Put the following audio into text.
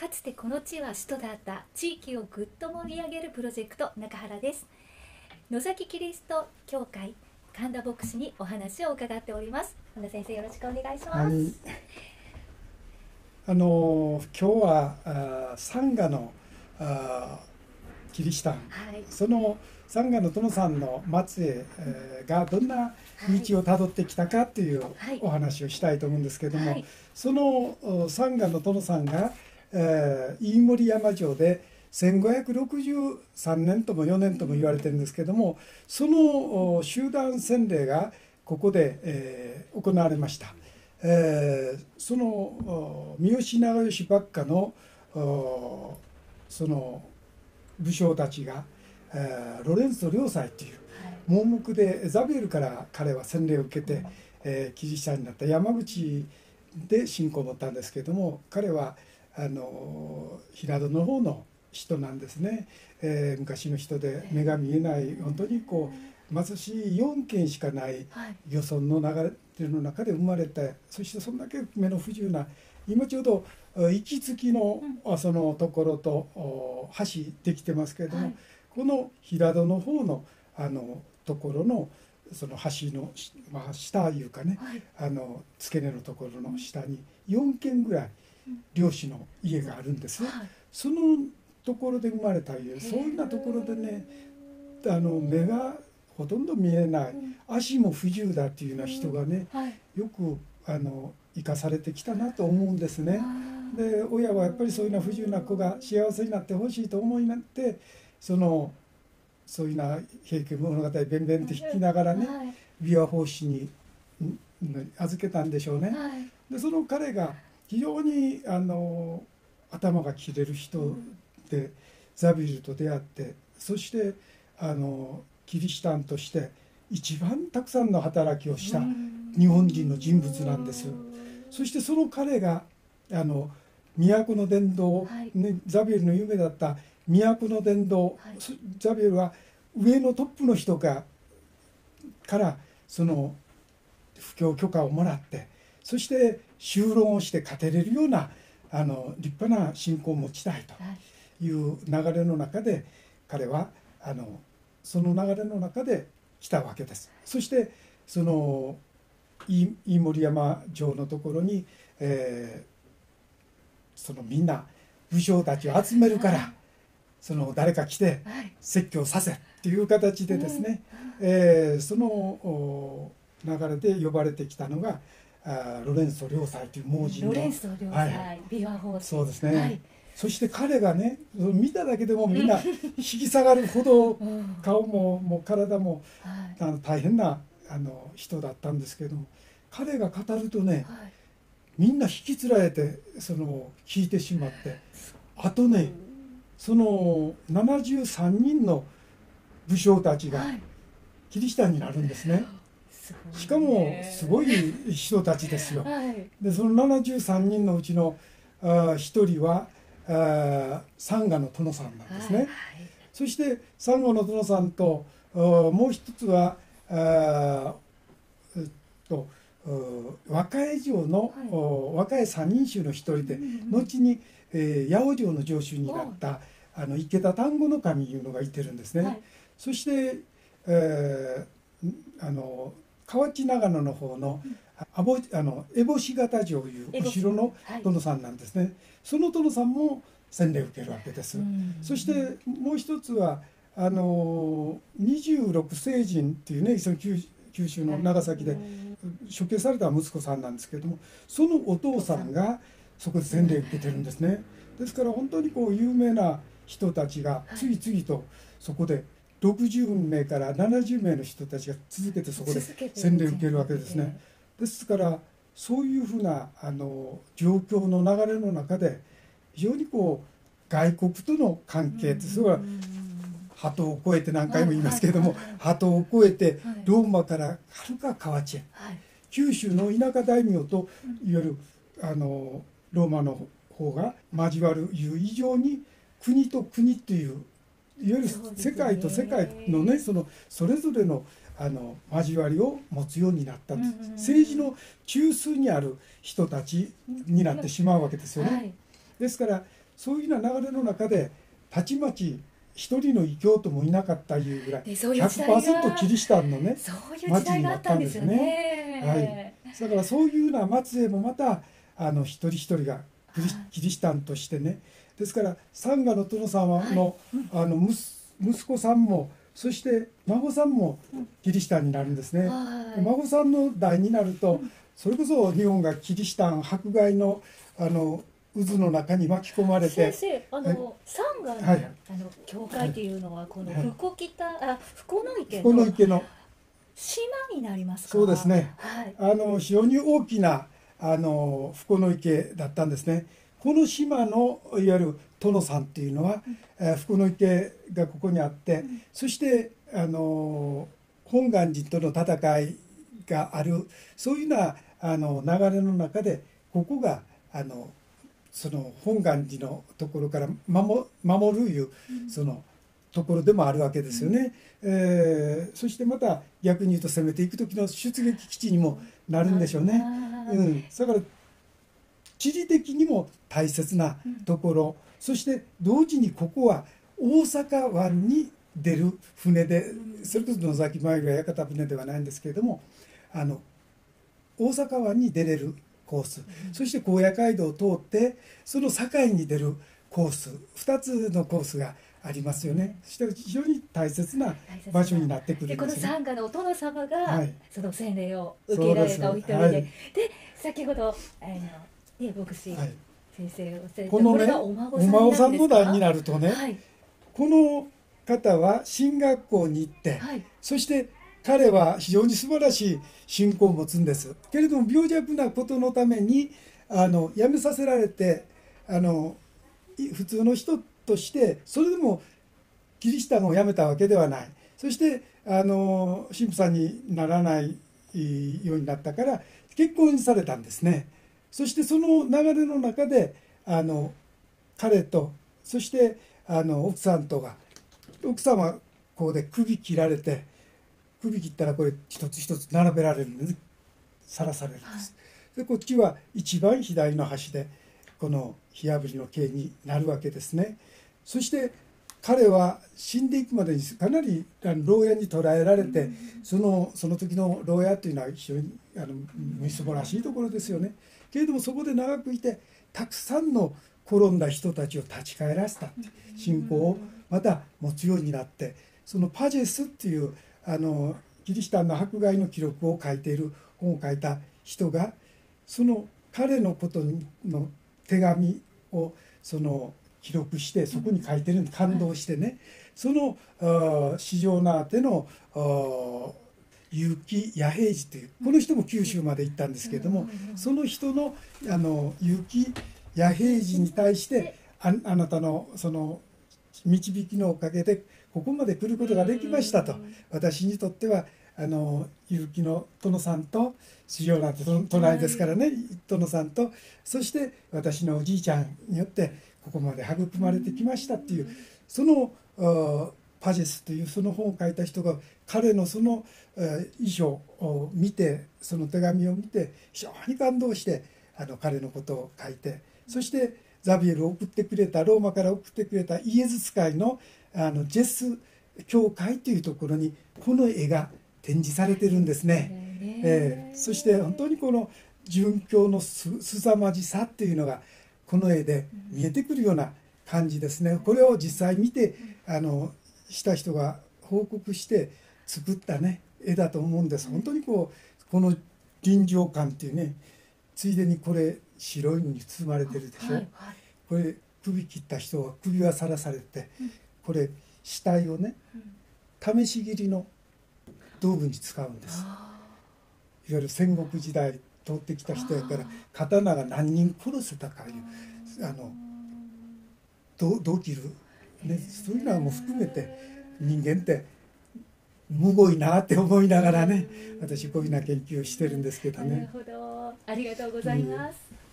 かつてこの地は首都だった地域をぐっと盛り上げるプロジェクト中原です。野崎キリスト教会神田牧師にお話を伺っております。神田先生、よろしくお願いします。 はい、今日はサンガのキリシタン、そのサンガの殿さんの末裔がどんな道をたどってきたかというお話をしたいと思うんですけれども、そのサンガの殿さんが飯盛山城で1563年とも4年とも言われてるんですけれども、その集団洗礼がここで行われました。その三好長慶ばっかのその武将たちがロレンソ良妻という盲目でザビエルから彼は洗礼を受けてキリシタンになった山口で信仰を持ったんですけれども、彼は平戸の方の人なんですね。昔の人で目が見えない本当に貧しい4軒しかない漁村の流れの中で生まれて、そしてそんだけ目の不自由な、今ちょうど行きつきのそのところと橋できてますけれども、この平戸の方のところのその橋の、下いうかね、付け根のところの下に4軒ぐらい漁師の家があるんです。そのところで生まれた家、そういうようなところでね、目がほとんど見えない、足も不自由だっていうような人がね、よく生かされてきたなと思うんですね。で、親はやっぱりそういうような不自由な子が幸せになってほしいと思いになって、そういうような平家物語弁々って弾きながらね、琵琶法師に預けたんでしょうね。で、その彼が非常に頭が切れる人でザビエルと出会って、そしてキリシタンとして一番たくさんの働きをした日本人の人物なんです。そしてその彼が都の伝道、ザビエルの夢だった都の伝道、ザビエルは上のトップの人からその布教許可をもらって、そして修論をして語れるような立派な信仰を持ちたいという流れの中で、彼はその流れの中で来たわけです。そしてその飯盛山城のところに、そのみんな武将たちを集めるから、その誰か来て説教させっていう形でですね、その流れで呼ばれてきたのがロレンソ良妻という盲人のロレンソ良妻、琵琶法師、 そうですね。そして彼がね、見ただけでもみんな引き下がるほど顔も体も大変な人だったんですけれども、彼が語るとね、みんな引きつられて聞いてしまって、あとね、その73人の武将たちがキリシタンになるんですね。しかもすごい人たちですよ。で、その73人のうちの1人はサンガの殿さんなんですね。そしてサンガの殿さんともう一つは和歌江城の和歌江三人衆の一人で、後に八尾城の城主になった池田丹後の神いうのがいてるんですね。そして河内長野の方の烏帽子形城いうお城の殿さんなんですね。その殿さんも洗礼を受けるわけです。そしてもう一つは26世人っていうね、その九州の長崎で処刑された息子さんなんですけれども、そのお父さんがそこで洗礼を受けてるんですね。ですから本当に有名な人たちが次々とそこで60名から70名の人たちが続けてそこで洗礼を受けるわけですね。ですからそういうふうな状況の流れの中で、非常に外国との関係って、それは鳩を越えて何回も言いますけれども、鳩を越えてローマからはるか河内へ、九州の田舎大名といわゆるローマの方が交わるいう以上に、国と国っていういわゆる世界と世界のね、それぞれの交わりを持つようになった、政治の中枢にある人たちになってしまうわけですよね。ですからそういうような流れの中でたちまち一人の異教徒もいなかったいうぐらい 100% キリシタンのね町になったんですね。はい、だからそういうような末裔もまた一人一人がキリシタンとしてね、ですからサンガの殿様の、息子さんもそして孫さんもキリシタンになるんですね。孫さんの代になるとそれこそ日本がキリシタン迫害の渦の中に巻き込まれて、 先生サンガの、教会っていうのはこの福野池の島になりますか？ そうですね、非常に大きな福野池だったんですね。この島のいわゆる殿さんっていうのは、福野池がここにあって、そして本願寺との戦いがある、そういうような流れの中でここがその本願寺のところから守るいうそのところでもあるわけですよね。そしてまた逆に言うと攻めていく時の出撃基地にもなるんでしょうね。だから地理的にも大切なところ、そして同時にここは大阪湾に出る船で、それこそ野崎前が屋形船ではないんですけれども、大阪湾に出れるコース、そして高野街道を通ってその境に出るコース、2つのコースがありますよね。そして非常に大切な場所になってくるんですね。 このサンガのお殿様が、その洗礼を受けられたお一人で、先ほど牧師、先生がおっしゃったこのねお孫さんの代になるとね、この方は進学校に行って、そして彼は非常に素晴らしい信仰を持つんですけれども、病弱なことのために辞めさせられて普通の人としてそれでもキリシタンを辞めたわけではない。そして神父さんにならないようになったから結婚されたんですね。そしてその流れの中で彼とそして奥さんとが、奥さんはここで首切られて、首切ったらこれ一つ一つ並べられるんで、さらされるんです。でこっちは一番左の端でこの火あぶりの刑になるわけですね。そして彼は死んでいくまでにかなり牢屋に捕らえられて、その時の牢屋というのは非常にみすぼらしいところですよね。けれどもそこで長くいてたくさんの転んだ人たちを立ち返らせた信仰をまた持つようになって、そのパジェスっていうキリシタンの迫害の記録を書いている本を書いた人が、その彼のことの手紙を記録してそこに書いてるんで感動してね、その四条縄手の結城弥平寺という、この人も九州まで行ったんですけれども、その人の結城弥平寺に対してあなたのその導きのおかげでここまで来ることができましたと。私にとっては結城の殿さんと四条縄手隣ですからね、殿さんとそして私のおじいちゃんによってここまで育まれてきましたっていう、そのパジェスというその本を書いた人が彼のその遺書を見て、その手紙を見て非常に感動して彼のことを書いて、そしてザビエルを送ってくれた、ローマから送ってくれたイエズス会のジェス教会というところにこの絵が展示されてるんですね。そして本当にこの殉教のすさまじさっていうのがこの絵で見えてくるような感じですね。これを実際見てした人が報告して作ったね絵だと思うんです。本当にこの臨場感っていうね、ついでにこれ白いのに包まれてるでしょ。これ首切った人は首はさらされて、これ死体をね試し切りの道具に使うんです。いわゆる戦国時代通ってきた人やから刀が何人殺せたかいうどう切る、ね、そういうのも含めて人間ってむごいなって思いながらね、私こういうような研究をしてるんですけどね。 なるほど、ありがとうございます。